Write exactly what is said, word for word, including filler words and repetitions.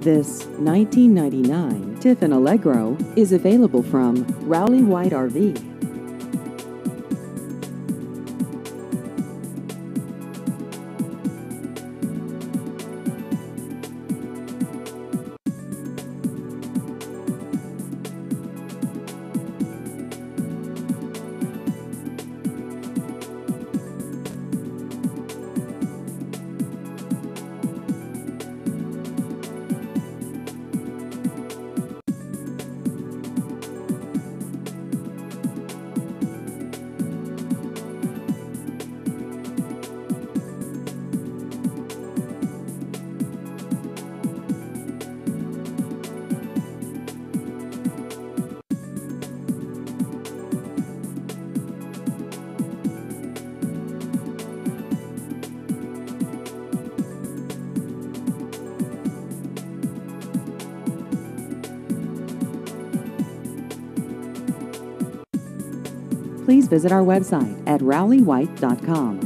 This nineteen ninety-nine Tiffan Allegro is available from Rowley White R V. Please visit our website at rowley white dot com.